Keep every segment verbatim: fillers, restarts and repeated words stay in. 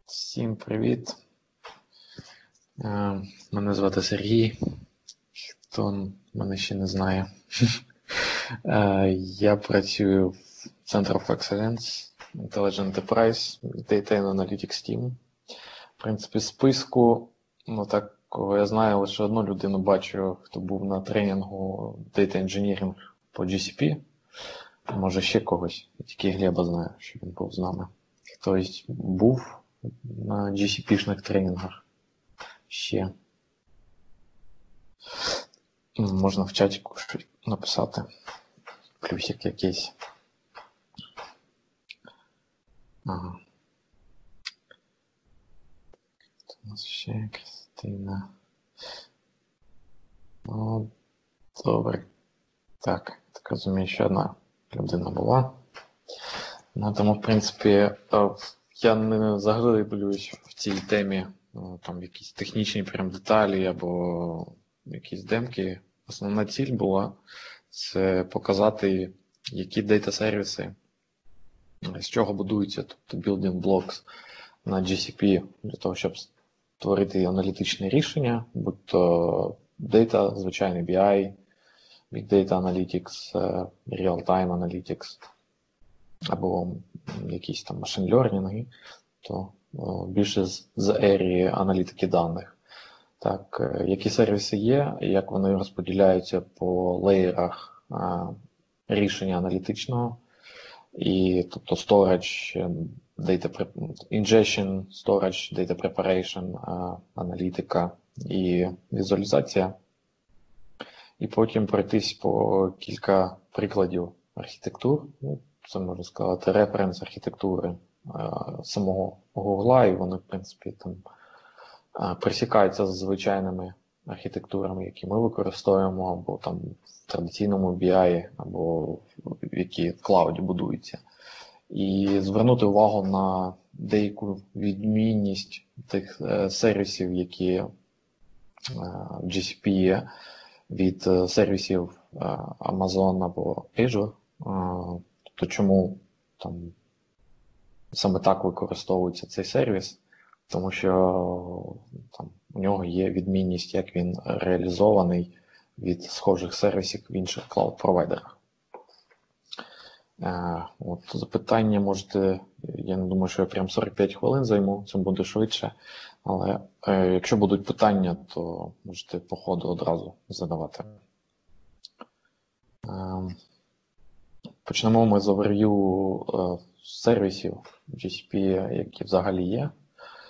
Всім привіт. Мене звати Сергій. Хто мене ще не знає. Я працюю в Center of Excellence, Intelligent Enterprise, Data and Analytics Team. В принципі, списку, ну так, кого я знаю, лише одну людину бачу, хто був на тренінгу Data Engineering по джі сі пі. Може ще когось. Я тільки Глеба знаю, що він був з нами. Хтось був на джі сі пі-шних тренінгах ще. Можна в чатіку щось написати. Плюсик якийсь. Ага. У нас ще Кристина. Ну, добре. Так, так розумію, ще одна людина була. Ну, тому, в принципі, я не заглиблююсь в цій темі, там якісь технічні прям деталі або якісь демки. Основна ціль була це показати, які дейта-сервіси, з чого будуються, тобто building blocks на джі сі пі для того, щоб створити аналітичне рішення, будь-то Data, звичайний бі ай, BigData Analytics, Real-Time Analytics, або якісь там машин лернінги, то о, більше з, з ерії аналітики даних. Так, які сервіси є, як вони розподіляються по леєрах а, рішення аналітичного, і тобто storage, data ingestion, storage, data preparation, а, аналітика і візуалізація. І потім пройтись по кілька прикладів архітектур. Це, можна сказати, референс архітектури а, самого Гугла, і вони, в принципі, там а, пересікаються з звичайними архітектурами, які ми використовуємо, або там в традиційному бі ай, або які в клауді будуються. І звернути увагу на деяку відмінність тих е, сервісів, які е, в джі сі пі є, від е, сервісів е, Amazon або Azure. Е, то чому там саме так використовується цей сервіс? Тому що там у нього є відмінність, як він реалізований від схожих сервісів в інших клауд-провайдерах. Е, от запитання можете, я не думаю, що я прям сорок п'ять хвилин займу, це буде швидше, але е, якщо будуть питання, то можете по ходу одразу задавати. Е, Почнемо ми з оверв'ю е, сервісів джі сі пі, які взагалі є е,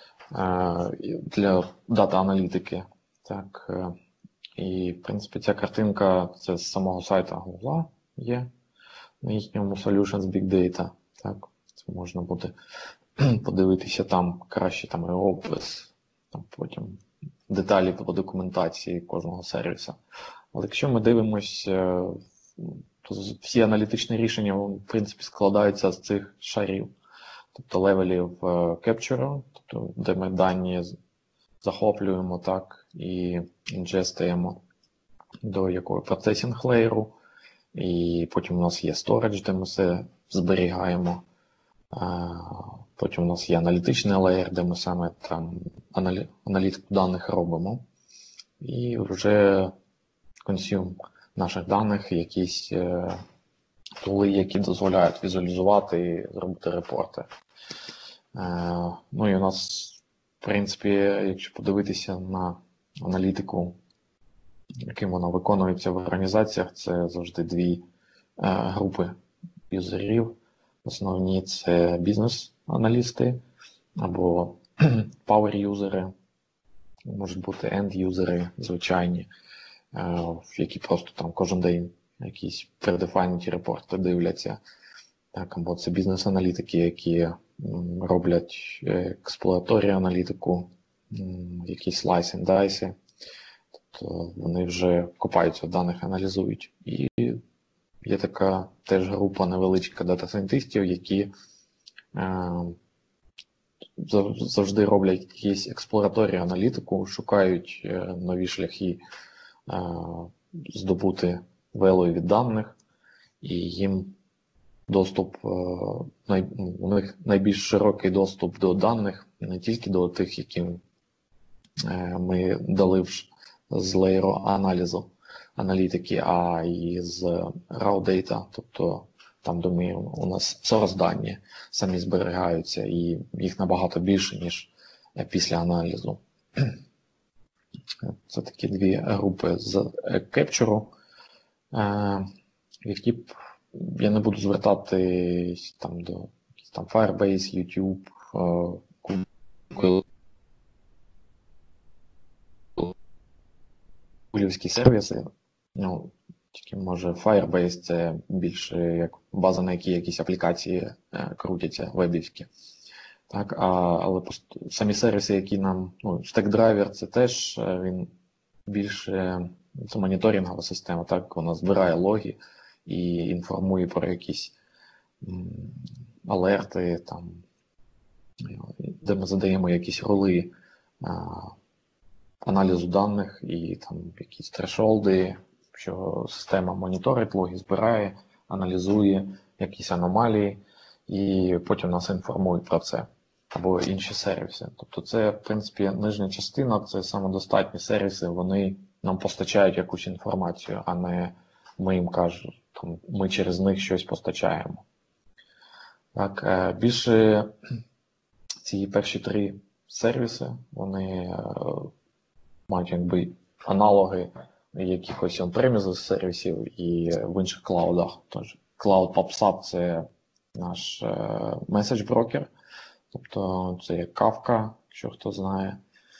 для дата-аналітики. Так, е, і, в принципі, ця картинка це з самого сайту Google є, на їхньому Solutions BigData. Так, це можна буде подивитися там, краще там і опис, там потім деталі по документації кожного сервіса. Але якщо ми дивимося, то всі аналітичні рішення, в принципі, складаються з цих шарів, тобто левелів capture, тобто де ми дані захоплюємо так і інжестуємо до якого процесінг леєру, і потім у нас є storage, де ми все зберігаємо, потім у нас є аналітичний леєр, де ми саме там аналі... аналітику даних робимо, і вже консюм наших даних, якісь е, тули, які дозволяють візуалізувати і зробити репорти. Е, ну і у нас, в принципі, якщо подивитися на аналітику, яким вона виконується в організаціях, це завжди дві е, групи юзерів. Основні – це бізнес-аналісти або power-юзери, можуть бути end-юзери звичайні, які просто там кожен день якісь предефайнуті репорти дивляться. Так, або це бізнес-аналітики, які роблять експлуаторію аналітику, якісь slice and dice. Тобто вони вже копаються в даних, аналізують. І є така теж група невеличка дата-сайентистів, які е, завжди роблять якісь експлуаторію аналітику, шукають нові шляхи здобути value від даних, і їм доступ, у них найбільш широкий доступ до даних не тільки до тих, які ми дали з леєру аналізу, аналітики, а і з raw data, тобто там, де ми, у нас source дані самі зберігаються, і їх набагато більше, ніж після аналізу. Це такі дві групи з кепчуру, які б я не буду звертатись там до там Firebase, YouTube, Google, гуглівські сервіси. Ну, тільки може Firebase це більше як база, на якій якісь аплікації крутяться, вебівські. Так, а, але самі сервіси, які нам, ну, StackDriver, це теж він більше, це моніторингова система, так, вона збирає логи і інформує про якісь м, алерти, там, де ми задаємо якісь роли а, аналізу даних і там якісь трешолди, що система моніторить логи, збирає, аналізує якісь аномалії і потім нас інформує про це. Або інші сервіси. Тобто це, в принципі, нижня частина, це самодостатні сервіси, вони нам постачають якусь інформацію, а не ми їм кажемо, там, ми через них щось постачаємо. Так, більше ці перші три сервіси, вони мають якби аналоги якихось on-premises сервісів і в інших клаудах. Тож Cloud PubSub – це наш меседж-брокер. Тобто це є Kafka, якщо хто знає.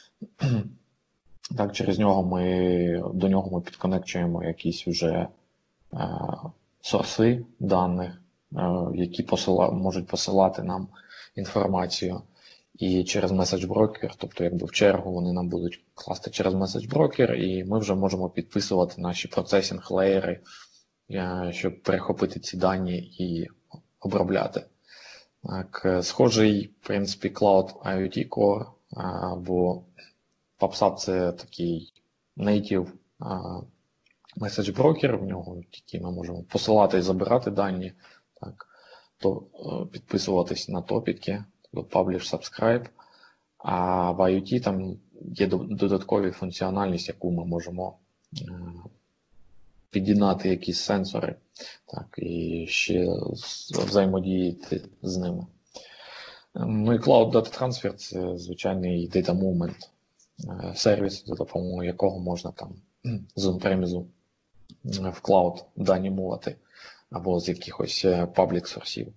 Так, через нього ми, до нього ми підконекчуємо якісь вже е, сорси даних, е, які посила, можуть посилати нам інформацію. І через меседж-брокер, тобто якби в чергу вони нам будуть класти через меседж-брокер, і ми вже можемо підписувати наші процесінг-леєри, е, щоб перехопити ці дані і обробляти. Так, схожий, в принципі, Cloud IoT Core, бо PubSub – це такий native message broker, в нього тільки ми можемо посилати і забирати дані, так, то підписуватись на топіки, тобто publish, subscribe, а в IoT там є додаткові функціональність, яку ми можемо під'єднати якісь сенсори, так, і ще взаємодіяти з ними. Ну і Cloud Data Transfer – це звичайний data movement сервіс, за допомогою якого можна там з on-premise в Cloud дані мовити, або з якихось public сорсів.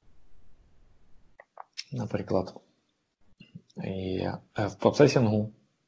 Наприклад. І в процесінгу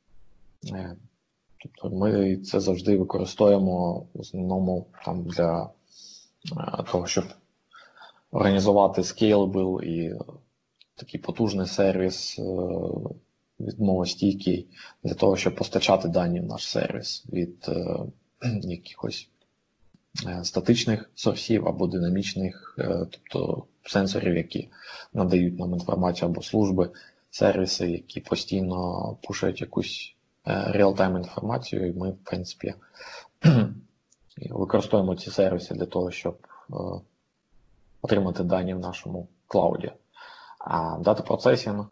тобто ми це завжди використовуємо в основному там для того, щоб організувати scalable і такий потужний сервіс, відмовостійкий, для того, щоб постачати дані в наш сервіс від якихось статичних сорсів або динамічних, тобто сенсорів, які надають нам інформацію, або служби, сервіси, які постійно пушать якусь реал-тайм інформацію, і ми, в принципі, використовуємо ці сервіси для того, щоб отримати дані в нашому клауді. А Data Processing,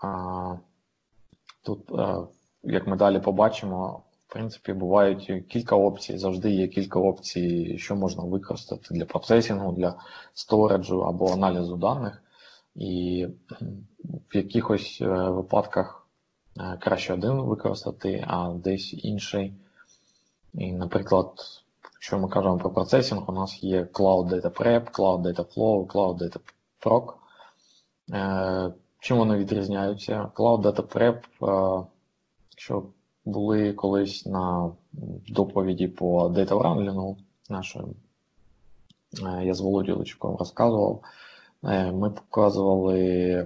тут, як ми далі побачимо, в принципі, бувають кілька опцій, завжди є кілька опцій, що можна використати для процесінгу, для сториджу або аналізу даних. І в якихось випадках краще один використати, а десь інший. І, наприклад, якщо ми кажемо про процесінг, у нас є Cloud Data Prep, Cloud Data Flow, Cloud Data Proc. Чим вони відрізняються? Cloud Data Prep, якщо були колись на доповіді по Data Wrangling нашої, я з Володією Личуком розказував, ми показували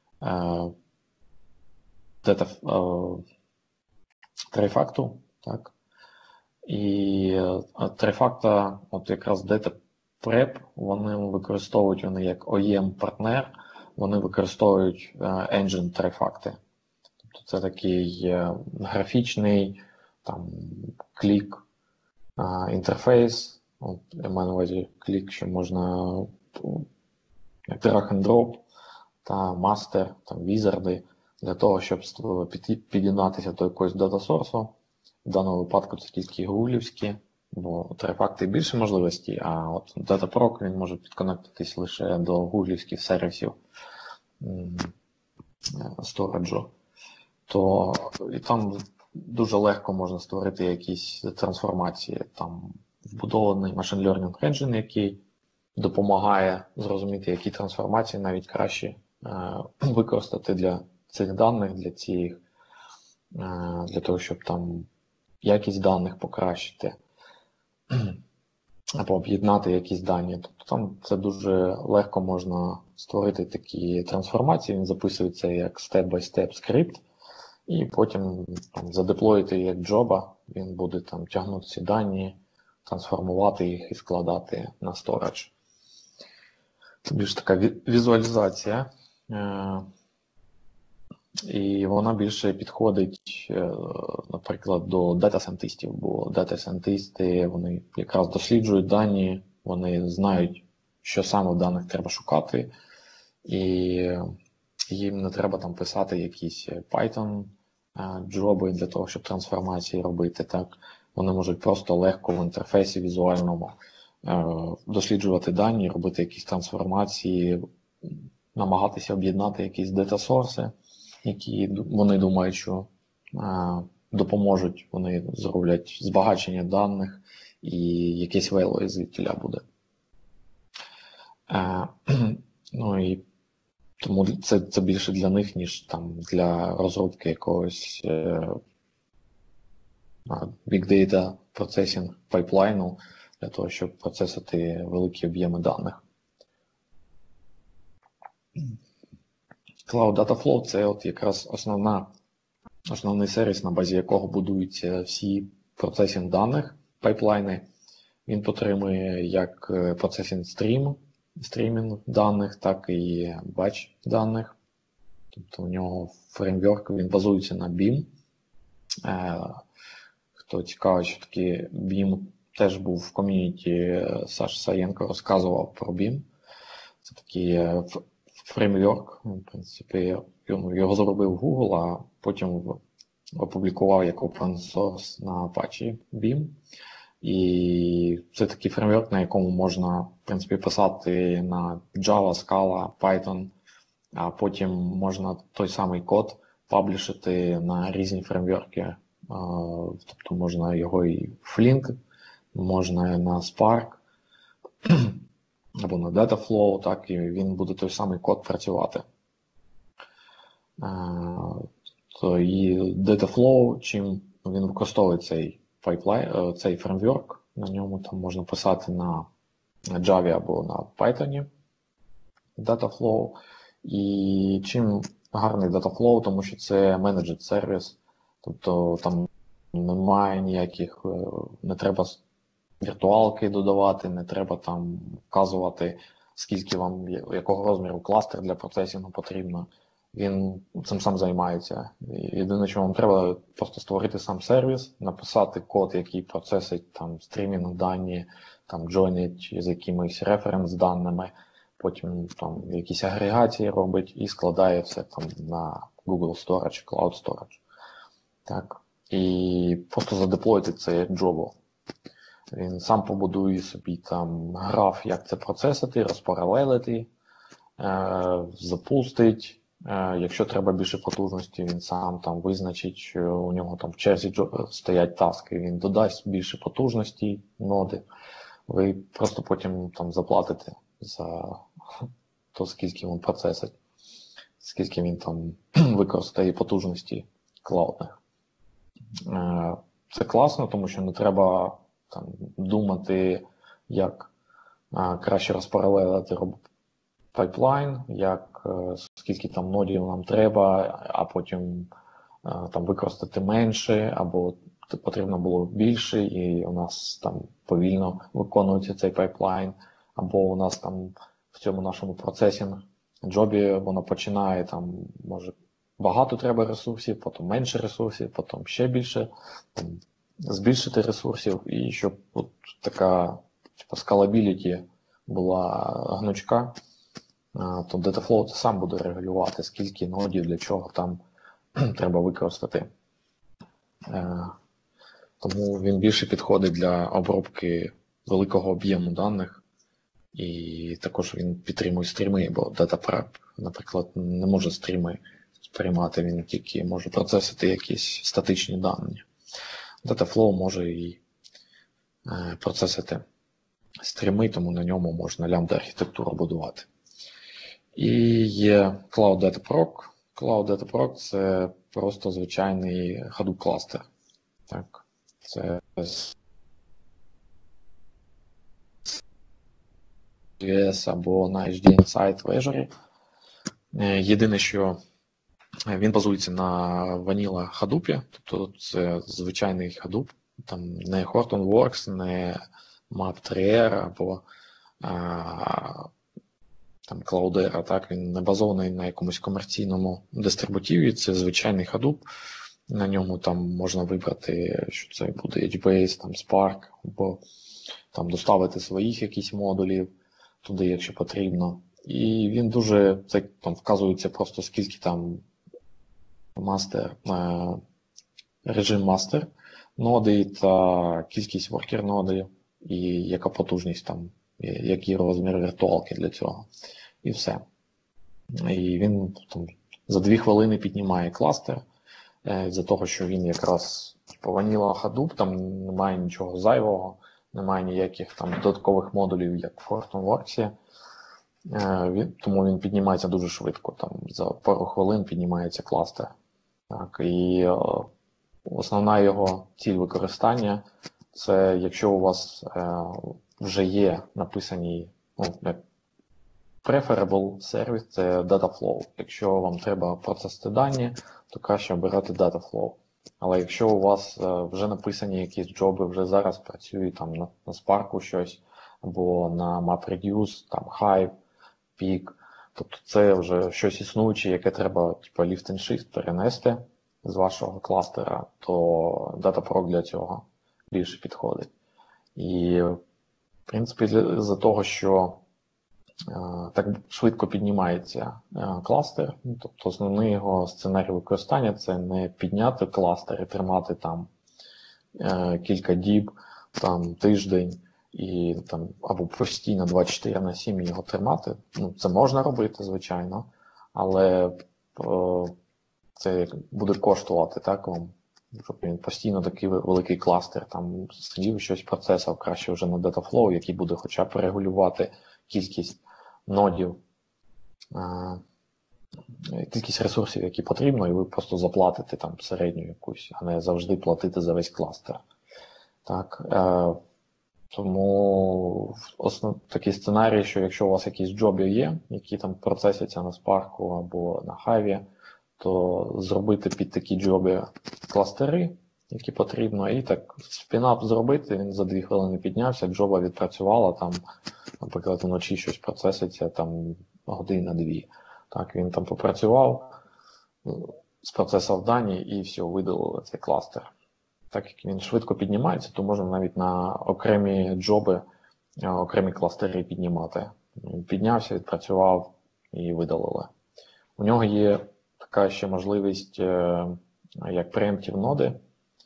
Data трифакту, так, і трифакта, от якраз Data Prep, вони використовують вони як о і ем-партнер, вони використовують engine трифакти. Тобто це такий графічний там клік інтерфейс, от я маю на увазі клік, що можна drag and drop та мастер, там візарди, для того, щоб під'єднатися до якогось дата-сорсу. В даному випадку це тільки гуглівські, бо у Терефакти більше можливостей, а от DataProc він може підконектитись лише до гуглівських сервісів стоrage'у. То і там дуже легко можна створити якісь трансформації. Там вбудований machine learning engine, який допомагає зрозуміти, які трансформації навіть краще е, використати для цих даних, для цих, е, для того, щоб там якість даних покращити або об'єднати якісь дані. Тобто там це дуже легко можна створити такі трансформації, він записується як степ-бай-степ скрипт, і потім там, задеплоїти як джоба, він буде там тягнути ці дані, трансформувати їх і складати на storage. Це більш така візуалізація. І вона більше підходить, наприклад, до дата-сайентистів, бо дата-сайентисти, вони якраз досліджують дані, вони знають, що саме в даних треба шукати, і їм не треба там писати якісь Python джоби для того, щоб трансформації робити. Так, вони можуть просто легко в інтерфейсі візуальному досліджувати дані, робити якісь трансформації, намагатися об'єднати якісь дата-сорси, які вони думають, що а, допоможуть, вони зроблять збагачення даних і якесь value звідтіля буде. А, ну і тому це, це більше для них, ніж там для розробки якогось е, Big Data Processing пайплайну для того, щоб процесити великі об'єми даних. Cloud Data Flow – це от якраз основна, основний сервіс, на базі якого будуються всі процесінг даних, пайплайни. Він підтримує як процесінг стрім, стрімінг даних, так і batch даних. Тобто у нього фреймворк, він базується на бім. Хто цікавий, що таке бім, теж був в ком'юніті, Саша Саєнко розказував про бім. Це такий фреймворк, в принципі, його зробив Google, а потім опублікував як open source на Apache бім. І це такий фреймворк, на якому можна, в принципі, писати на Java, Scala, Python, а потім можна той самий код паблішити на різні фреймворки. Тобто можна його і в Flink, можна на Spark, або на Dataflow, так, і він буде той самий код працювати. То і Dataflow, чим він використовує цей пайплайн, цей фреймворк, на ньому там можна писати на Java або на Python Dataflow. І чим гарний Dataflow, тому що це менеджер сервіс, тобто там немає ніяких, не треба віртуалки додавати, не треба там вказувати, скільки вам, якого розміру кластер для процесінгу потрібно. Він цим сам займається. Єдине, що вам треба, просто створити сам сервіс, написати код, який процесить там стрімінг дані, там джойнить з якимись референс-даними, потім там якісь агрегації робить і складає все там на Google Storage, Cloud Storage. Так. І просто задеплоїти це як джобу. Він сам побудує собі там граф, як це процесити, розпаралелити, е, запустить. Е, якщо треба більше потужності, він сам там визначить, що у нього там в черзі стоять таски, він додасть більше потужності, ноди. Ви просто потім там заплатите за то, скільки він процесить, скільки він там використає потужності клаудних. Е, це класно, тому що не треба там думати, як а, краще розпаралелити пайплайн, як а, скільки там нодів нам треба, а потім а, там використати менше, або потрібно було більше, і у нас там повільно виконується цей пайплайн, або у нас там в цьому нашому процесінг джобі воно починає, там може багато треба ресурсів, потім менше ресурсів, потім ще більше, там, збільшити ресурсів, і щоб от така типу, scalability була гнучка, то Dataflow це сам буде регулювати, скільки нодів, для чого там треба використати. Тому він більше підходить для обробки великого об'єму даних, і також він підтримує стріми, бо DataPrep, наприклад, не може стріми сприймати, він тільки може процесити якісь статичні дані. Dataflow може і процесити стріми, тому на ньому можна лямбда-архітектуру будувати. І є Cloud Data Proc. Cloud Data Proc – це просто звичайний Hadoop кластер. Так, це ю ес або на ейч ді Insight в Azure. Єдине, що він базується на Vanilla Hadoop, тобто це звичайний Hadoop, там не Hortonworks, не мап три ер або а, там Cloudera, так, він не базований на якомусь комерційному дистрибутиві, це звичайний Hadoop. На ньому там можна вибрати, що це буде ейч бейс, там Spark, або там доставити своїх якісь модулів туди, якщо потрібно. І він дуже, це там вказується просто скільки там мастер, режим мастер ноди та кількість воркер ноди, і яка потужність там, який розмір віртуалки для цього. І все. І він там за дві хвилини піднімає кластер, з-за того, що він якраз Vanilla Hadoop, там немає нічого зайвого, немає ніяких там додаткових модулів, як в Hortonworks. Тому він піднімається дуже швидко, там за пару хвилин піднімається кластер. Так, і основна його ціль використання – це якщо у вас вже є написані, ну, як preferable сервіс, це Dataflow. Якщо вам треба процесити дані, то краще обирати Dataflow. Але якщо у вас вже написані якісь джоби, вже зараз працюють там на, на Spark щось, або на MapReduce, там Hive, Peak, тобто це вже щось існуюче, яке треба типу, lift and shift перенести з вашого кластера, то DataProc для цього більше підходить. І, в принципі, з-за того, що так швидко піднімається кластер, тобто основний його сценарій використання – це не підняти кластер і тримати там кілька діб, там тиждень, і там або постійно двадцять чотири на сім його тримати. Ну, це можна робити, звичайно, але о, це буде коштувати, так, вам, щоб він постійно такий великий кластер там сидів, щось процесав, краще вже на Dataflow, який буде хоча б регулювати кількість нодів, а, кількість ресурсів, які потрібно, і ви просто заплатите там середню якусь, а не завжди платити за весь кластер. Так, е, тому основ, такий сценарій, що якщо у вас якісь джоби є, які там процесяться на Spark або на Hive, то зробити під такі джоби кластери, які потрібно, і так спінап зробити, він за дві хвилини піднявся, джоба відпрацювала, там, наприклад, вночі щось процеситься, там година-дві. Так, він там попрацював, спроцесав дані і все, видалили цей кластер. Так як він швидко піднімається, то можна навіть на окремі джоби, окремі кластери піднімати. Він піднявся, відпрацював і видалили. У нього є така ще можливість, як preemptive ноди,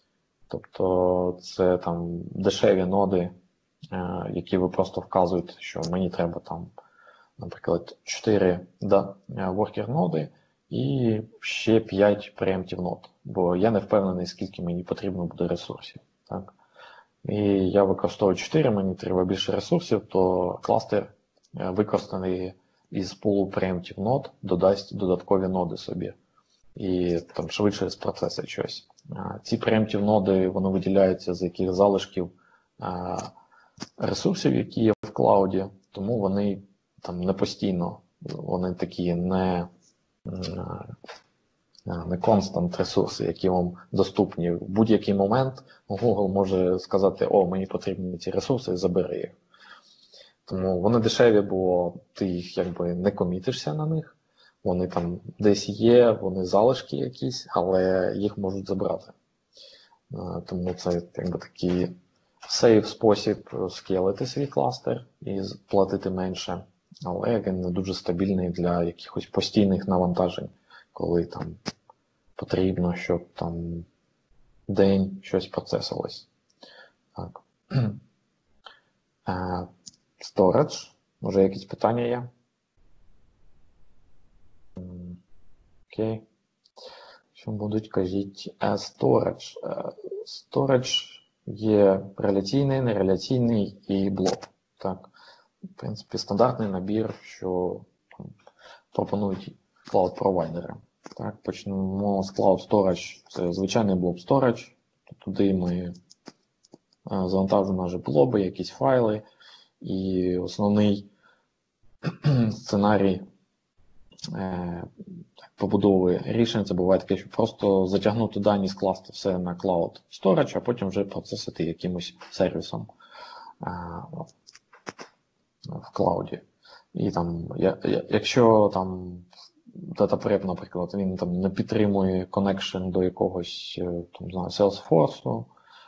тобто це там дешеві ноди, які ви просто вказуєте, що мені треба там, наприклад, чотири да, worker ноди і ще п'ять preemptive нод, бо я не впевнений, скільки мені потрібно буде ресурсів. Так? І я використовую чотири, мені треба більше ресурсів, то кластер, використаний із пулу preemptive нод, додасть додаткові ноди собі. І там швидше спроцесить щось. Ці preemptive ноди, вони виділяються з яких залишків ресурсів, які є в клауді, тому вони там не постійно, вони такі не, не constant ресурси, які вам доступні. В будь-який момент Google може сказати, о, мені потрібні ці ресурси, забери їх. Тому вони дешеві, бо ти їх якби не комітишся на них. Вони там десь є, вони залишки якісь, але їх можуть забрати. Тому це якби такий сейф спосіб скелити свій кластер і платити менше. Але він не дуже стабільний для якихось постійних навантажень, коли там потрібно, щоб там день щось процесилось. Так. Storage. Може якісь питання є? Окей. Що будуть, кажіть. Storage. Storage є реляційний, нереляційний і блок. Так. В принципі, стандартний набір, що там, пропонують клауд-провайдери. Так, почнемо з Cloud Storage. Це звичайний блок Storage. Туди ми завантажуємо наші блоби, якісь файли. І основний сценарій е, побудови рішень це буває таке, що просто затягнути дані, скласти все на Cloud Storage, а потім вже процесити якимось сервісом е, в клауді. І там, я, я, якщо там DataPrep, наприклад, він там не підтримує connection до якогось там, знаю, Salesforce,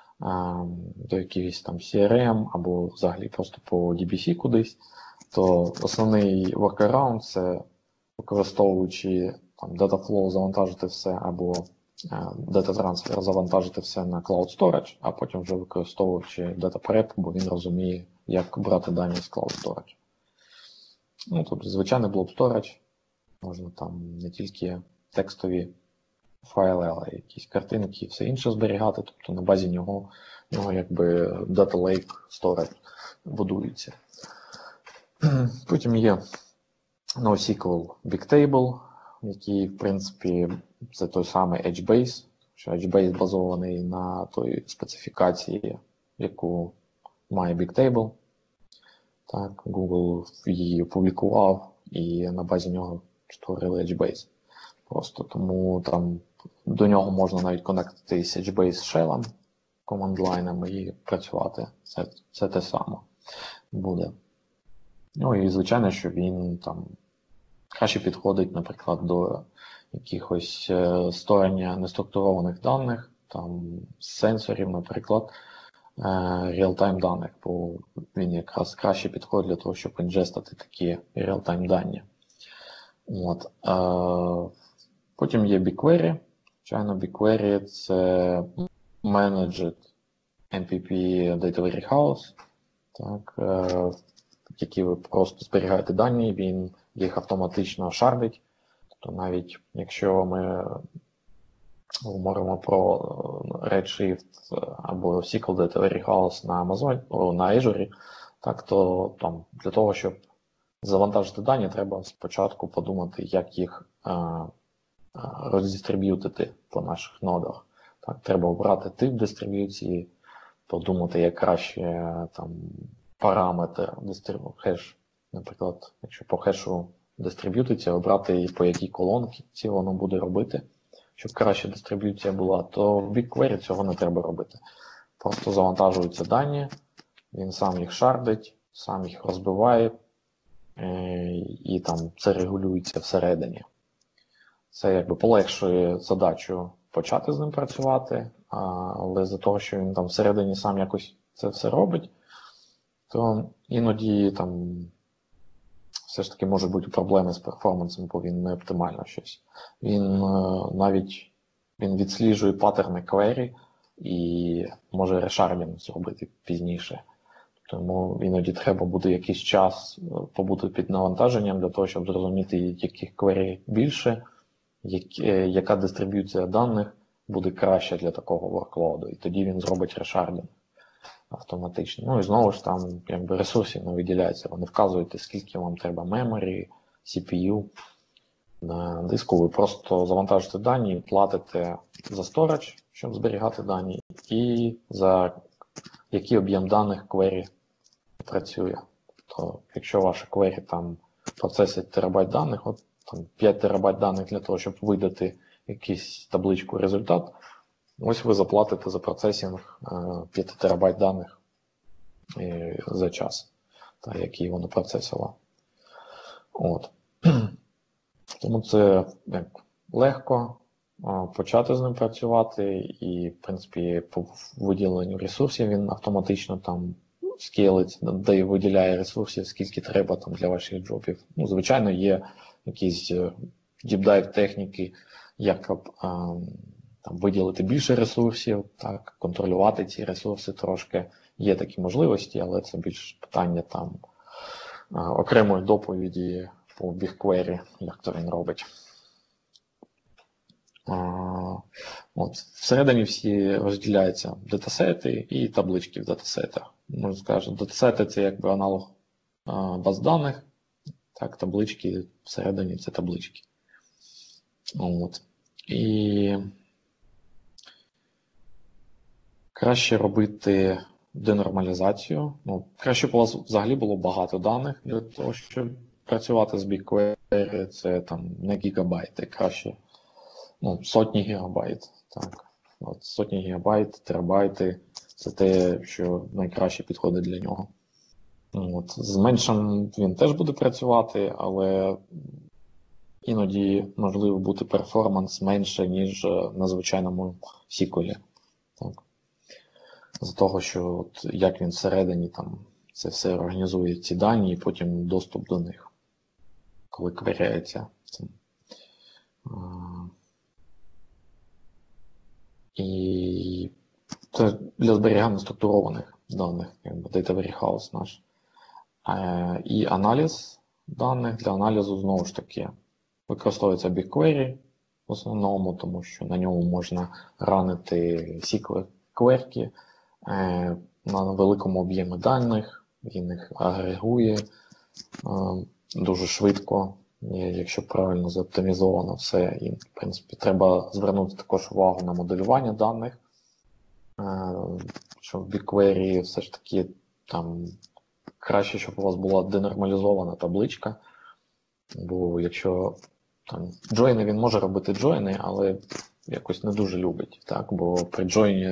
до якихось там сі ар ем або взагалі просто по ді бі сі кудись, то основний workaround це використовуючи там Dataflow завантажити все або Data Transfer завантажити все на Cloud Storage, а потім вже використовуючи DataPrep, бо він розуміє, як брати дані з Cloud Storage. Ну, тобто, звичайний блок Storage, можна там не тільки текстові файли, але якісь картинки і все інше зберігати, тобто на базі нього, нього якби Data Lake Storage будується. Потім є NoSQL BigTable, який, в принципі, це той самий HBase, що HBase базований на той специфікації, яку має BigTable. Так, Google її опублікував і на базі нього створили HBase. Просто тому там до нього можна навіть конектитись HBase shell'ом, команд-лайном і працювати. Це, це те саме буде. Ну і звичайно, що він там краще підходить, наприклад, до якихось створення неструктурованих даних, там сенсорів, наприклад, реал-тайм даних, бо він якраз краще підходить для того, щоб інжестити такі реал-тайм дані. От. Потім є BigQuery. Звичайно, BigQuery – це Managed ем пі пі Data Warehouse, так, в який ви просто зберігаєте дані, він їх автоматично шардить. Тобто навіть якщо ми говоримо про Redshift або ес кю ел Data Warehouse на Amazon, на Azure, так, то там, для того, щоб завантажити дані, треба спочатку подумати, як їх а, роздистриб'ютити по наших нодах. Так, треба обрати тип дистриб'юції, подумати, як краще там, параметр дистриб'ю... хеш, наприклад, якщо по хешу дистриб'ютиться, обрати по якій колонці воно буде робити, щоб краще дистриб'юція була, то в BigQuery цього не треба робити. Просто завантажуються дані, він сам їх шардить, сам їх розбиває, і там це регулюється всередині. Це якби полегшує задачу почати з ним працювати, але за того, що він там всередині сам якось це все робить, то іноді там все ж таки можуть бути проблеми з перформансом, бо він не оптимально щось. Він навіть він відсліджує паттерни query і може решардінг зробити пізніше. Тому іноді треба буде якийсь час побути під навантаженням для того, щоб зрозуміти, яких query більше, як, яка дистриб'юція даних буде краще для такого ворклоуду. І тоді він зробить решардінг автоматично. Ну і знову ж там якби ресурсів не виділяється. Вони вказують, скільки вам треба memory, сі пі ю на диску. Ви просто завантажите дані і платите за storage, щоб зберігати дані, і за який об'єм даних query працює. Тобто, якщо ваша query там процесить терабайт даних, от там п'ять терабайт даних для того, щоб видати якусь табличку результат, ось ви заплатите за процесінг п'ять терабайт даних за час, та, який воно процесило. От. Тому це як, легко почати з ним працювати, і, в принципі, по виділенню ресурсів він автоматично там скейлить, де виділяє ресурсів, скільки треба там для ваших джобів. Ну, звичайно, є якісь діпдайв техніки, як там, виділити більше ресурсів, так, контролювати ці ресурси трошки. Є такі можливості, але це більш питання там окремої доповіді по BigQuery, як то він робить. От, всередині всі розділяються датасети і таблички в датасетах. Можна сказати, датасети – це якби аналог баз даних, так, таблички всередині – це таблички. От. І краще робити денормалізацію. Ну, краще б у вас взагалі було багато даних для того, щоб працювати з BigQuery. Це там не гігабайти, краще ну, сотні гігабайт. Так. От, сотні гігабайт, терабайти – це те, що найкраще підходить для нього. От. З меншим він теж буде працювати, але іноді можливо бути перформанс менше, ніж на звичайному сіквелі. Так. З того, що от, як він всередині там це все організує ці дані і потім доступ до них, коли кверяється. І це для зберігання структурованих даних, якби Data Warehouse наш. І аналіз даних для аналізу, знову ж таки, використовується BigQuery в основному, тому що на ньому можна ранити сіквел-кверки на великому об'ємі даних, він їх агрегує дуже швидко, якщо правильно заоптимізовано все. І, в принципі, треба звернути також увагу на моделювання даних, що в BigQuery все ж таки там краще, щоб у вас була денормалізована табличка, бо якщо там джойни, він може робити джойни, але якось не дуже любить, так? Бо при джойні,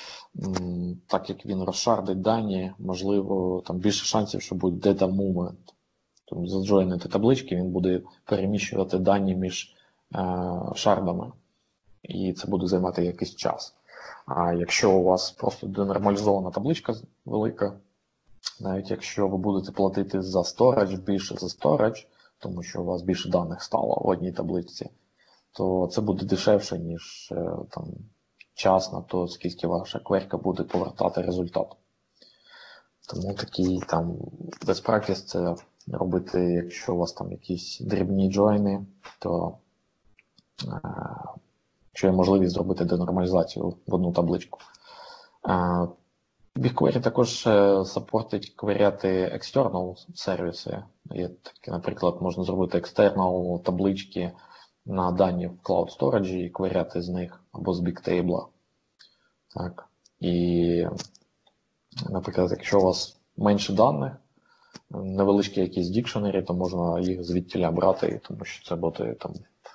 так як він розшардить дані, можливо, там більше шансів, що буде data movement. Тобто заджойнити таблички, він буде переміщувати дані між е, шардами, і це буде займати якийсь час. А якщо у вас просто денормалізована табличка велика, навіть якщо ви будете платити за storage, більше за storage, тому що у вас більше даних стало в одній табличці, то це буде дешевше, ніж е, там, час на то, скільки ваша кверка буде повертати результат. Тому такий там best practice – це робити, якщо у вас там якісь дрібні джойни, то е, якщо є можливість зробити денормалізацію в одну табличку. Е, BigQuery також саппортить кверяти external сервіси. Є такі, наприклад, можна зробити external таблички на дані в Cloud Storage і кверяти з них або з BigTable. Так. І, наприклад, якщо у вас менше даних, невеличкі якісь дікшенері, то можна їх звідтіля брати, тому що це буде там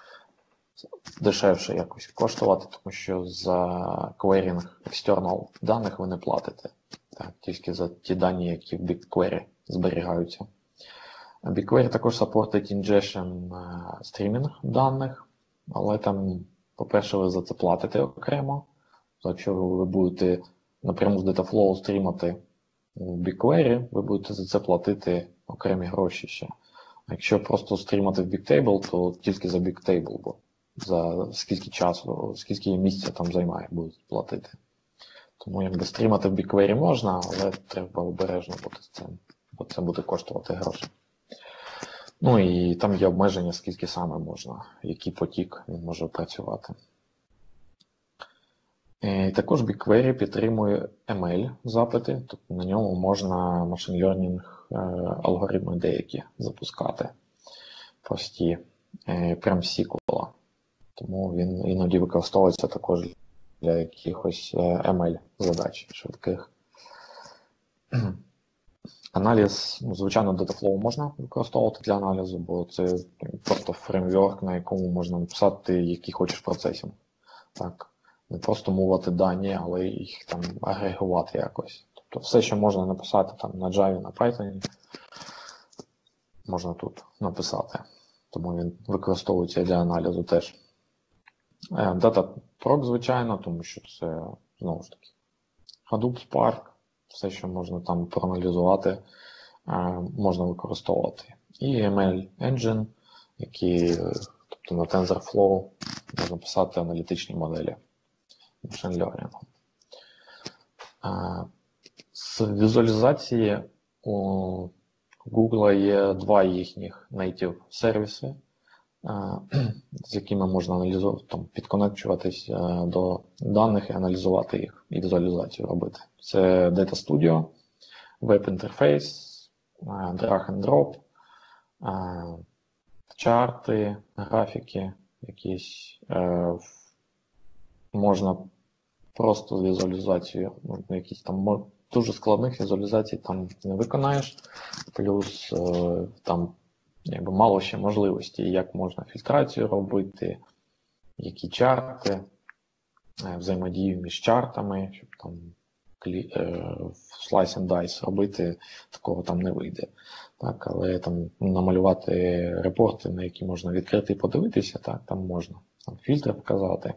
дешевше якось коштувати, тому що за кверінг external даних ви не платите. Так, тільки за ті дані, які в BigQuery зберігаються. BigQuery також саппортить ingestion стрімінг даних, але там, по-перше, ви за це платите окремо. То якщо ви будете напряму з Dataflow стрімати в BigQuery, ви будете за це платити окремі гроші ще. А якщо просто стрімати в BigTable, то тільки за BigTable, бо за скільки часу, скільки місця там займає, будуть платити. Тому якби стрімати в BigQuery можна, але треба обережно бути з цим, бо це буде коштувати гроші. Ну і там є обмеження, скільки саме можна, який потік він може працювати. І також BigQuery підтримує ем ел запити, тобто на ньому можна machine learning алгоритми деякі запускати, прості, прям з сіквела. Тому він іноді використовується також для якихось ем ел задач швидких. Аналіз, ну, звичайно, Dataflow можна використовувати для аналізу, бо це просто фреймворк, на якому можна написати, які хочеш процесів. Так, не просто мовити дані, але їх там агрегувати якось. Тобто все, що можна написати там на Java, на Python, можна тут написати. Тому він використовується для аналізу теж. Dataproc, звичайно, тому що це, знову ж таки, Hadoop, Spark, все, що можна там проаналізувати, можна використовувати. І ем ел Engine, який, тобто Тобто на TensorFlow можна писати аналітичні моделі machine learning. З візуалізації у Google є два їхніх native сервіси, з якими можна аналізувати, там, підконекчуватись до даних і аналізувати їх, і візуалізацію робити. Це Data Studio, веб-інтерфейс, drag and drop, чарти, графіки якісь. Можна просто візуалізацію, якісь там дуже складних візуалізацій там не виконаєш, плюс там якби мало ще можливостей, як можна фільтрацію робити, які чарти, взаємодію між чартами, щоб там slice and dice робити, такого там не вийде. Так, але там намалювати репорти, на які можна відкрити і подивитися, так, там можна там фільтри показати.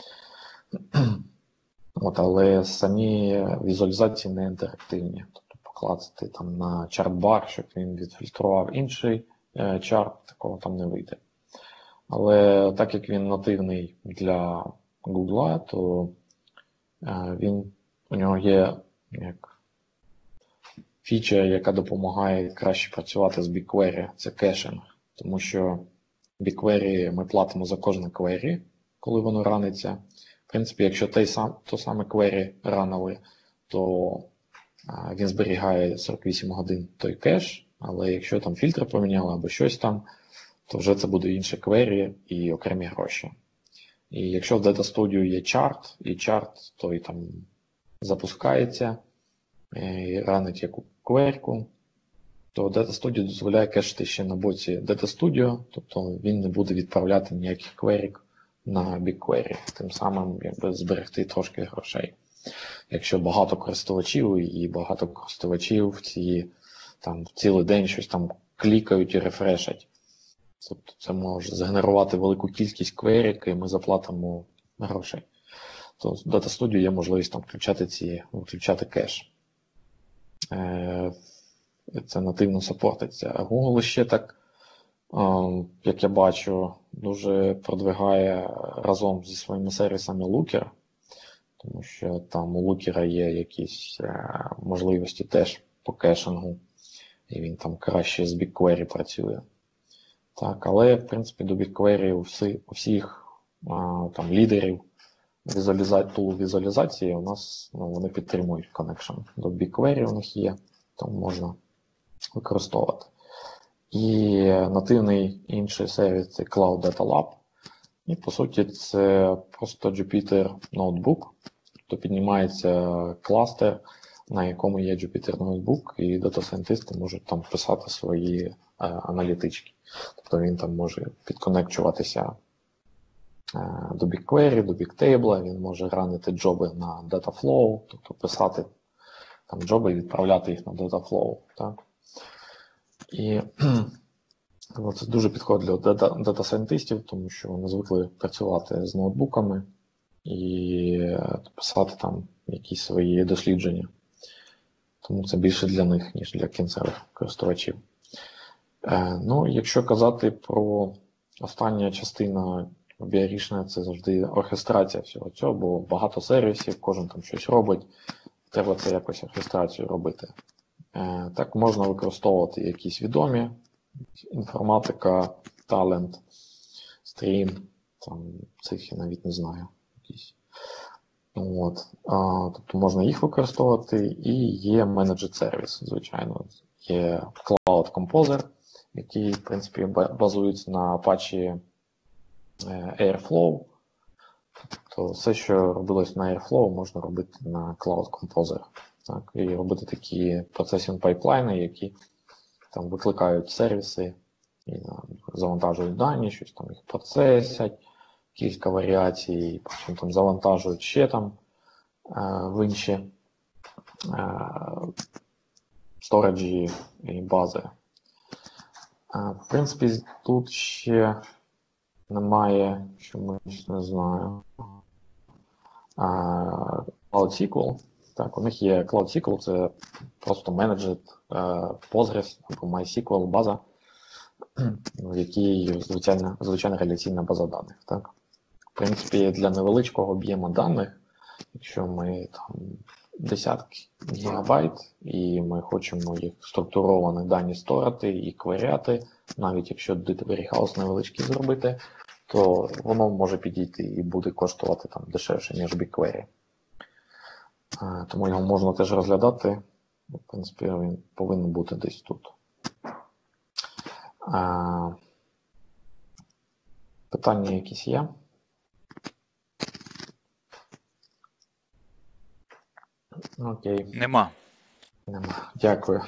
От, але самі візуалізації не інтерактивні. Тобто покласти там на чарт-бар, щоб він відфільтрував інший е, чарт, такого там не вийде. Але так як він нативний для Google, то е, він, у нього є як фіча, яка допомагає краще працювати з BigQuery, це кешинг. Тому що BigQuery ми платимо за кожне query, коли воно раниться. В принципі, якщо той сам, то саме query ранили, то а, він зберігає сорок вісім годин той кеш, але якщо там фільтри поміняли або щось там, то вже це буде інше query і окремі гроші. І якщо в Data Studio є чарт, і чарт той там запускається і ранить яку query, то Data Studio дозволяє кешити ще на боці Data Studio, тобто він не буде відправляти ніяких query на BigQuery, тим самим якби зберегти трошки грошей. Якщо багато користувачів і багато користувачів в ці, там, цілий день щось там клікають і рефрешать, тобто це може згенерувати велику кількість query, і ми заплатимо грошей. То в Data Studio є можливість там включати ці, включати кеш. Це нативно сапортиться. Google ще так, як я бачу, дуже продвигає разом зі своїми сервісами Looker, тому що там у Looker є якісь можливості теж по кешингу, і він там краще з BigQuery працює. Так, але, в принципі, до BigQuery у всіх, у всіх там, лідерів візуалізації, візуалізації у нас, ну, вони підтримують connection. До BigQuery у них є, тому можна використовувати. І нативний інший сервіс – це Cloud Data Lab. І, по суті, це просто Jupyter ноутбук. Тобто піднімається кластер, на якому є Jupyter ноутбук, і дата-сайентисти можуть там писати свої е, аналітички. Тобто він там може підконекчуватися е, до BigQuery, до BigTable, він може ранити джоби на DataFlow, тобто писати там джоби і відправляти їх на DataFlow. Так? І це дуже підходить для дата-сайентистів, тому що вони звикли працювати з ноутбуками і писати там якісь свої дослідження. Тому це більше для них, ніж для кінцевих користувачів. Ну, якщо казати про останню частину біорішення, це завжди оркестрація всього цього, бо багато сервісів, кожен там щось робить, треба це якось оркестрацію робити. Так, можна використовувати якісь відомі, інформатика, талент, стрім, там, цих я навіть не знаю. Якісь. От. А, тобто можна їх використовувати, і є менеджер сервіс, звичайно. Є Cloud Composer, який, в принципі, базується на Apache Airflow. Тобто все, що робилось на Airflow, можна робити на Cloud Composer. Так, і робити такі процесінг пайплайни, які там викликають сервіси, і там, завантажують дані, щось там їх процесять, кілька варіацій, потім там завантажують ще там в інші сториджі і бази. В принципі, тут ще немає, що ми не знаю, Cloud сіквел. Так, у них є Cloud сіквел, це просто менеджер Postgres або MySQL база. в якій звичайна, звичайна реляційна база даних. Так? В принципі, для невеличкого об'єму даних, якщо ми там десятки гігабайт, і ми хочемо їх структуровані дані сторити і кваріати, навіть якщо data warehouse невеличкий зробити, то воно може підійти і буде коштувати там дешевше, ніж BigQuery. Тому його можна теж розглядати. В принципі, він повинен бути десь тут. Питання якісь є? Окей. Нема. Нема. Дякую.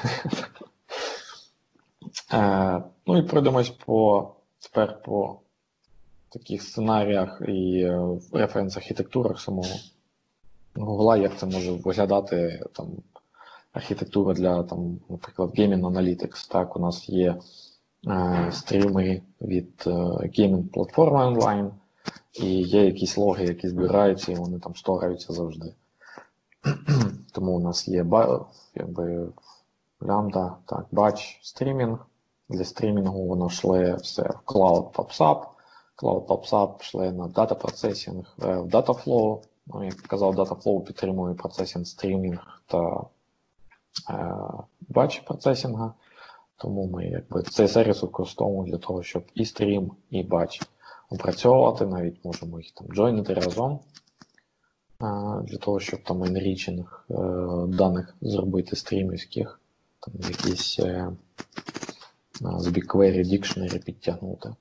е, ну і пройдемось по, тепер по таких сценаріях і референс-архітектурах самого Google, як це може виглядати там, архітектура для, там, наприклад, Gaming Analytics. Так, у нас є е, стріми від е, Gaming платформи онлайн, і є якісь логи, які збираються, і вони там стораються завжди. Тому у нас є якби, лямбда, так, batch стрімінг. Для стрімінгу воно шле все в Cloud Pops Up. Cloud Pops Up шле на Data Processing в Dataflow. Ну, як казав, Dataflow підтримує процесінг стрімінг та е, batch процесінга. Тому ми якби, цей сервіс використовуємо для того, щоб і стрім, і batch опрацьовувати. Навіть можемо їх там джойнити разом. Для того, щоб там енрічинг е, даних зробити стрімівських, там якісь е, з BigQuery Dictionary підтягнути.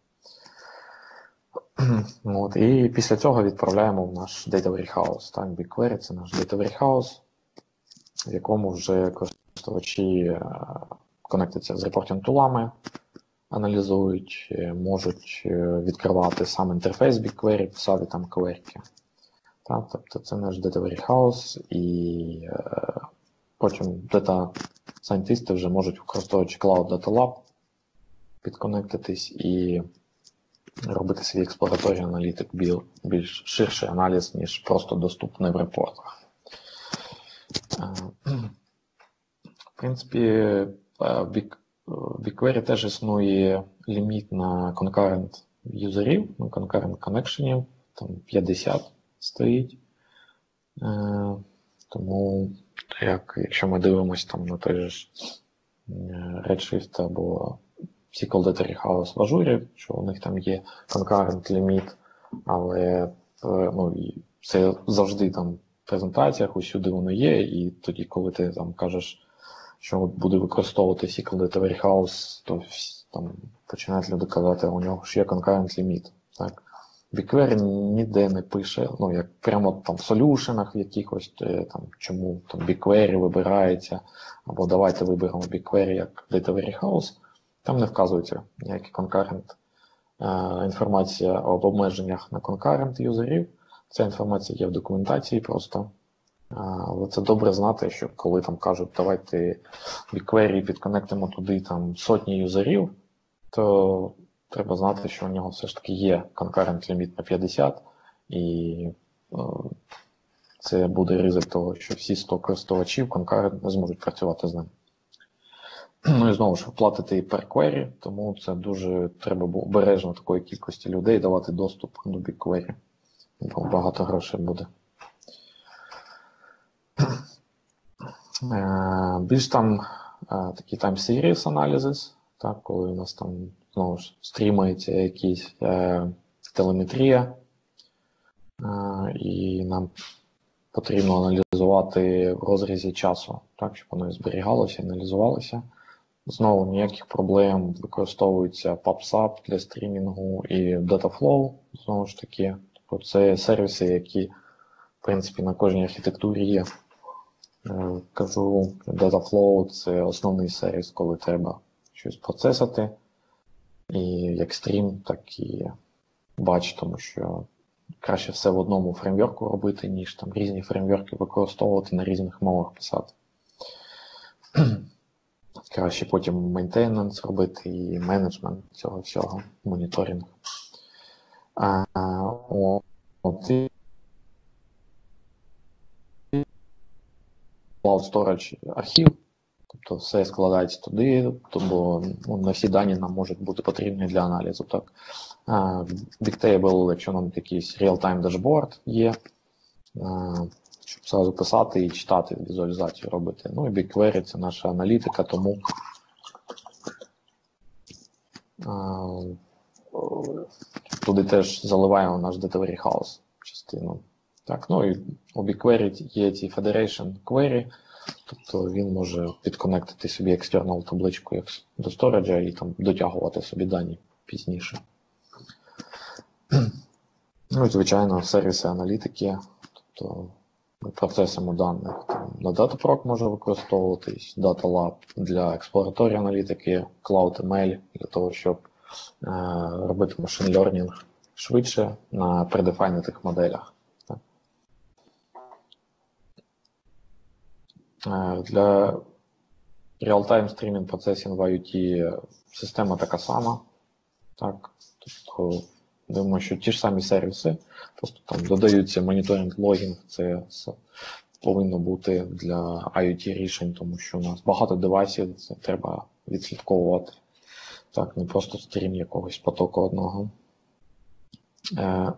От, і після цього відправляємо в наш Data Warehouse. Так, BigQuery – це наш Data Warehouse, в якому вже користувачі е, конектуються з репортинг-тулами, аналізують, можуть відкривати сам інтерфейс BigQuery, писати там кверки. Так, тобто це наш Data Warehouse, і е, потім Data Scientists вже можуть, використовуючи Cloud Data Lab, підконектитись і робити свій експлораторний аналітик, більш ширший аналіз, ніж просто доступний в репортах. Е, в принципі, в BigQuery теж існує ліміт на concurrent юзерів, на concurrent connectionів, там п'ятдесят. Стоїть. Е, тому, як, якщо ми дивимося там на той же Redshift або ес кю ел Data Warehouse в Ажурі, що у них там є concurrent limit, але ну, це завжди там в презентаціях, усюди воно є, і тоді, коли ти там кажеш, що буде використовувати ес кю ел Data Warehouse, то там починають люди казати, у нього ж є concurrent limit. Так? BigQuery ніде не пише, ну, як прямо там в солюшенах в якихось, там, чому там BigQuery вибирається, або давайте виберемо BigQuery як Data Warehouse, там не вказується ніякий concurrent е, інформація об обмеженнях на concurrent юзерів. Ця інформація є в документації просто. Е, але це добре знати, що коли там кажуть, давайте BigQuery підконектимо туди там сотні юзерів, то треба знати, що у нього все ж таки є concurrent ліміт на п'ятдесят, і е, це буде ризик того, що всі сто користувачів concurrent не зможуть працювати з ним. Ну і знову ж платити і per query, тому це дуже треба було обережно такої кількості людей давати доступ до BigQuery, бо багато грошей буде. Е, більш там е, такі time series analysis, так, коли у нас там знову ж стрімається якісь е, телеметрія, е, і нам потрібно аналізувати в розрізі часу, так, щоб воно зберігалося, аналізувалося. Знову ніяких проблем, використовується Pops Up для стрімінгу і Dataflow, знову ж таки. Тобто це сервіси, які, в принципі, на кожній архітектурі є. Е, кажу, Dataflow – це основний сервіс, коли треба щось процесити. І як стрім, так і batch, тому що краще все в одному фреймворку робити, ніж там різні фреймворки використовувати, на різних мовах писати. Краще потім мейнтейненс робити і менеджмент цього всього, моніторинг. А, от, і Cloud Storage архів, тобто все складається туди, бо ну, не всі дані нам можуть бути потрібні для аналізу. Так. BigTable, якщо нам якийсь real-time дашборд є, щоб зразу писати і читати, візуалізацію робити. Ну і BigQuery – це наша аналітика, тому туди теж заливаємо наш Data Warehouse частину. Так, ну і у BigQuery є ці Federation Query, тобто він може підконектити собі external табличку як до storage і там дотягувати собі дані пізніше. Ну і, звичайно, сервіси аналітики, тобто ми процесимо даних. Там, на DataProc може використовуватись, DataLab для експлораторії аналітики, CloudML для того, щоб е, робити machine learning швидше на предефайнитих моделях. Так. Е, для real-time streaming processing в IoT система така сама. Так. Тобто, думаю, що ті ж самі сервіси, просто там додаються моніторинг, логінг, це повинно бути для IoT рішень, тому що у нас багато девайсів, це треба відслідковувати. Так, не просто стрім якогось потоку одного. Е,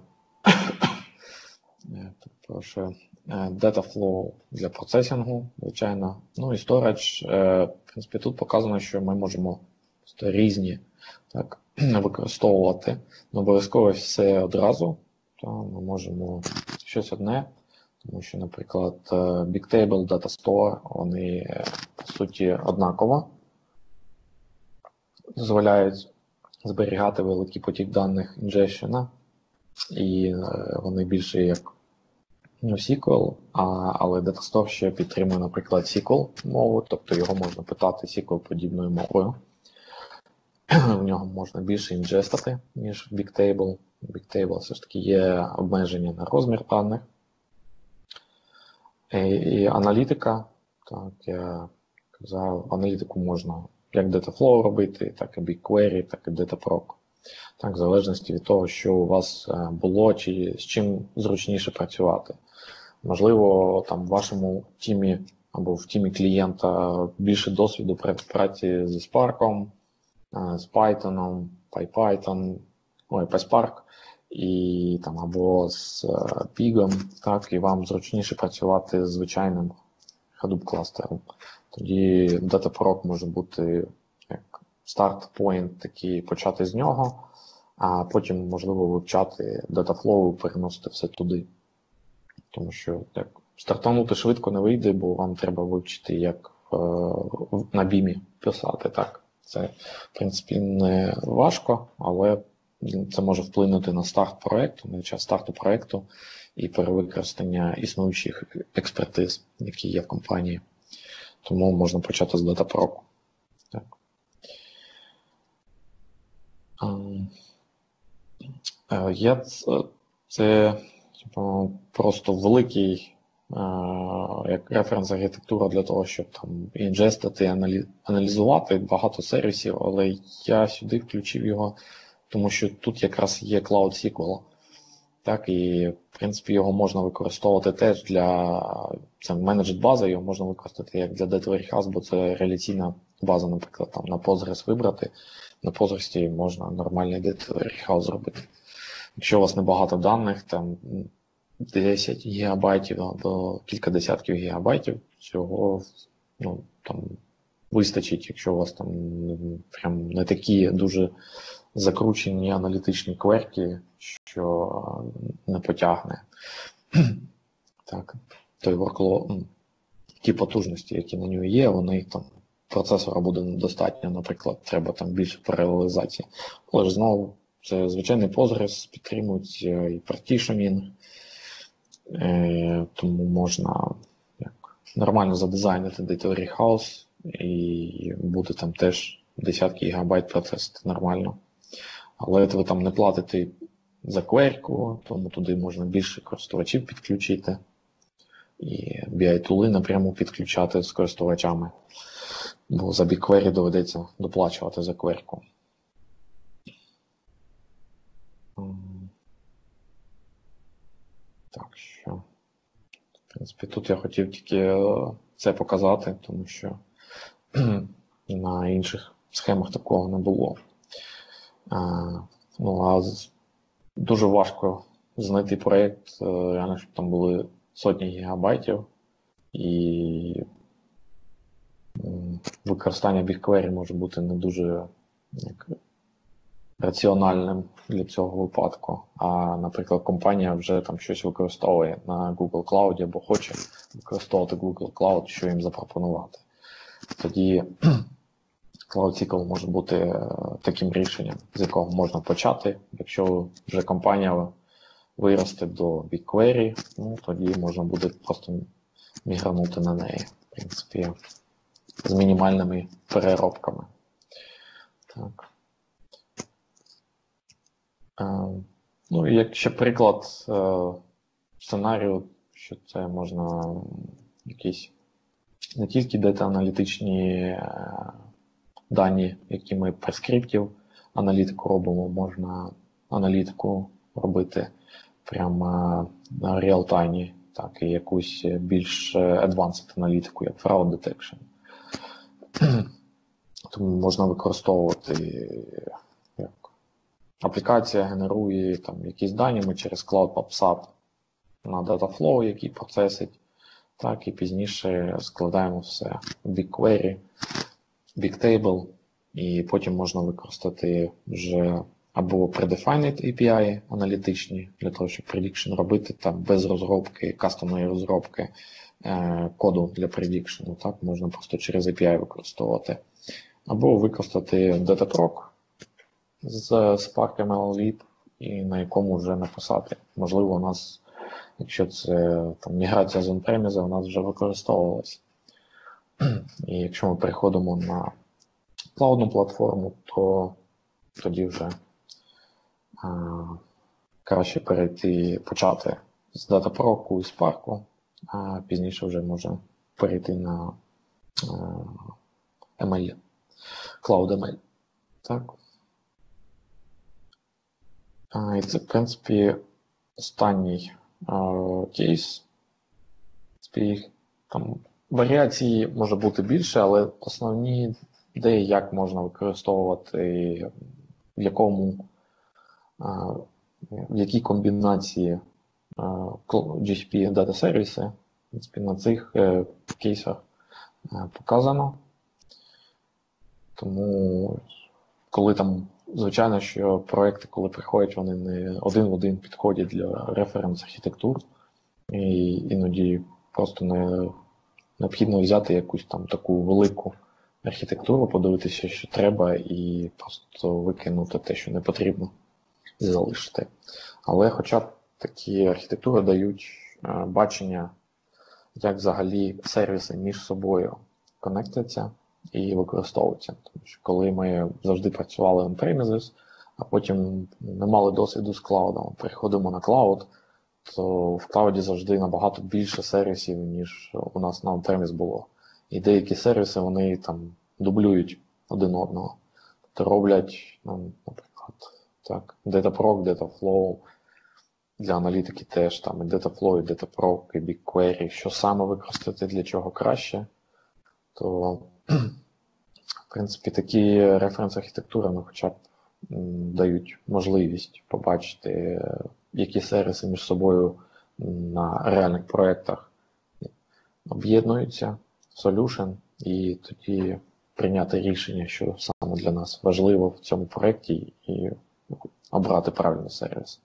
прошу. Data flow для процесінгу, звичайно. Ну і storage. Е, в принципі, тут показано, що ми можемо різні так, використовувати. Не обов'язково все одразу. То ми можемо щось одне, тому що, наприклад, BigTable, DataStore, вони, по суті, однаково дозволяють зберігати великий потік даних інжешена, і вони більше як ну, сіквел, а, але DataStore ще підтримує, наприклад, сіквел мову, тобто його можна питати сіквел-подібною мовою. В нього можна більше інжестити, ніж в BigTable. BigTable все ж таки є обмеження на розмір даних. І, і аналітика, так, я казав, аналітику можна як DataFlow робити, так і BigQuery, так і DataProc. Так, в залежності від того, що у вас було, чи з чим зручніше працювати. Можливо, там в вашому тімі або в тімі клієнта більше досвіду праці зі Spark, з Python, PyPython, ой, PySpark, і там або з Pig, так, і вам зручніше працювати з звичайним Hadoop кластером. Тоді DataProc може бути як старт-point, такий, почати з нього, а потім, можливо, вивчати DataFlow і переносити все туди. Тому що так, стартанути швидко не вийде, бо вам треба вивчити, як е, на бімі писати. Так. Це, в принципі, не важко, але це може вплинути на старт проєкту, на час старту проєкту і перевикористання існуючих експертиз, які є в компанії. Тому можна почати з DataProc. Так. Є це типу, просто великий як референс-архітектура для того, щоб там інжестити, аналізувати багато сервісів, але я сюди включив його, тому що тут якраз є Cloud ес кю ел. Так, і, в принципі, його можна використовувати теж для, це менеджд база, його можна використати як для Data Warehouse, бо це реляційна база, наприклад, там на Postgres вибрати, на Postgres можна нормальний Data Warehouse зробити. Якщо у вас небагато даних, там десять гігабайтів або кілька десятків гігабайтів, цього ну, там, вистачить, якщо у вас там прям не такі дуже закручені аналітичні кверки, що не потягне. Так, той workload, ті потужності, які на нього є, вони там процесора буде недостатньо, наприклад, треба там більше паралелізації. Але ж знову, це звичайний Postgres, підтримують і partitioning, тому можна як, нормально задизайнити Data Warehouse і буде там теж десятки гігабайт процесити нормально. Але ви там не платите за кверку, тому туди можна більше користувачів підключити. І бі ай-тули напряму підключати з користувачами. Бо за BigQuery доведеться доплачувати за кверку. Так що, в принципі, тут я хотів тільки це показати, тому що на інших схемах такого не було. Ну, а дуже важко знайти проєкт, реально, щоб там були сотні гігабайтів, і використання BigQuery може бути не дуже як, раціональним для цього випадку. А, наприклад, компанія вже там щось використовує на Google Cloud або хоче використовувати Google Cloud, що їм запропонувати. Тоді CloudSQL може бути таким рішенням, з якого можна почати. Якщо вже компанія виросте до BigQuery, ну, тоді можна буде просто мігранути на неї, в принципі, з мінімальними переробками. Так. Ну, і як ще приклад сценарію, що це можна якісь не тільки дата-аналітичні дані, які ми при скриптів аналітику робимо, можна аналітику робити прямо на реал-таймі, так, і якусь більш advanced аналітику, як fraud detection. Тому можна використовувати, як аплікація генерує там якісь дані, ми через Cloud PubSub на Dataflow, який процесить, так, і пізніше складаємо все в BigQuery, Bigtable, і потім можна використати вже або predefined ей пі ай аналітичні, для того, щоб prediction робити там без розробки, кастомної розробки е, коду для prediction, так, можна просто через ей пі ай використовувати. Або використати Dataproc з Spark ем ел Lib, і на якому вже написати. Можливо, у нас, якщо це там, міграція з on-premise, у нас вже використовувалась. І якщо ми переходимо на клаудну платформу, то тоді вже а, краще перейти, почати з Dataproc і Spark, а пізніше вже можна перейти на а, ем ел, Cloud ем ел. Так. А, і це, в принципі, останній а, кейс. Їх там варіацій може бути більше, але основні ідеї, як можна використовувати, в якому, в якій комбінації джі сі пі дата-сервіси, в принципі, на цих кейсах показано. Тому, коли там, звичайно, що проекти, коли приходять, вони не один в один підходять для референс-архітектур, і іноді просто не необхідно взяти якусь там таку велику архітектуру, подивитися, що треба, і просто викинути те, що не потрібно, і залишити. Але хоча б такі архітектури дають е, бачення, як взагалі сервіси між собою конектяться і використовуються. Тому що коли ми завжди працювали on-premises, а потім не мали досвіду з клаудом, переходимо на клауд, то в клауді завжди набагато більше сервісів, ніж у нас на on-premise було. І деякі сервіси, вони там дублюють один одного. Тобто роблять, ну, наприклад, так, Dataproc, Dataflow, для аналітики теж, там і Dataflow, і Dataproc, і BigQuery, що саме використати для чого краще, то, в принципі, такі референс-архітектури, ну, хоча б дають можливість побачити, які сервіси між собою на реальних проєктах об'єднуються, solution, і тоді прийняти рішення, що саме для нас важливо в цьому проєкті, і обрати правильний сервіс.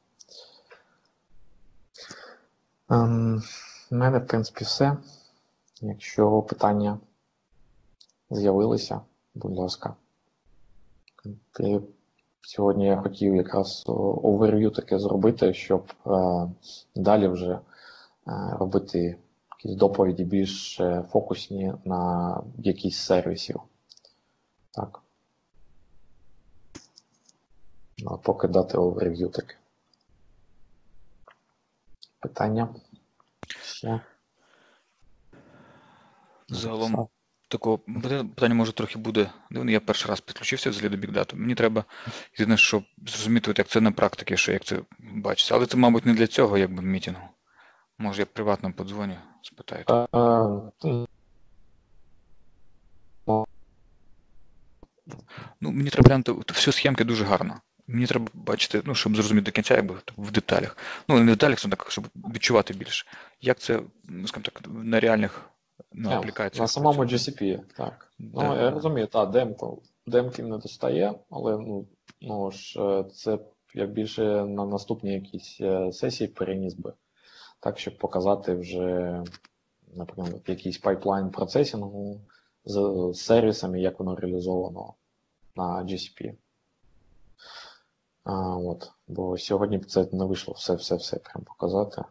Um, у мене, в принципі, все. Якщо питання з'явилися, будь ласка. Ти Сьогодні я хотів якраз оверв'ю таке зробити, щоб е, далі вже е, робити якісь доповіді більш фокусні на якісь сервісів. Так. А поки дати оверв'ю таке. Питання? Ще? Загалом такого питання може трохи буде. Я перший раз підключився взагалі до BigData. Мені треба єдине, щоб зрозуміти, як це на практиці, що як це бачиться. Але це, мабуть, не для цього, якби, мітингу. Може, я приватно подзвоню, спитаю. Ну, мені треба глянути, от всі схемки дуже гарно. Мені треба бачити, ну, щоб зрозуміти до кінця, якби в деталях. Ну, не в деталях, це так, щоб відчувати більше. Як це, ну, скажімо так, на реальних ну, Е, На аплікаціях самому працює. джі сі пі, так. Да, Ну, да, я да. розумію, так, демку. Демки не достає, але ну, ну ж, е, це я більше на наступні якісь е, сесії переніс би. Так, щоб показати вже, наприклад, якийсь пайплайн процесінгу з сервісами, як воно реалізовано на джі сі пі. А, от. Бо сьогодні б це не вийшло все-все-все прям показати.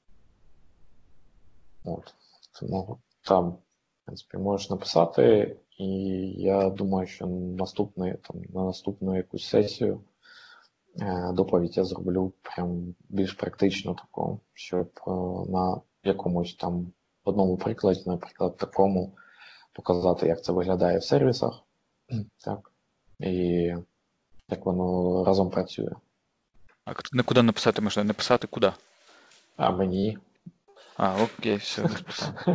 От. Тому там, в принципі, можеш написати, і я думаю, що наступний, там, на наступну якусь сесію е, доповідь я зроблю прям більш практично таку, щоб е, на якомусь там одному прикладі, наприклад, такому показати, як це виглядає в сервісах, так, і як воно разом працює. А на куди написати можна? Написати куди? А мені. А, окей, все, без питань.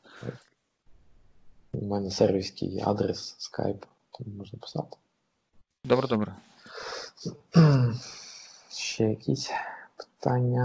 У мене сервіський адрес, скайп, там можна писати. Добре, добре. Ще якісь питання?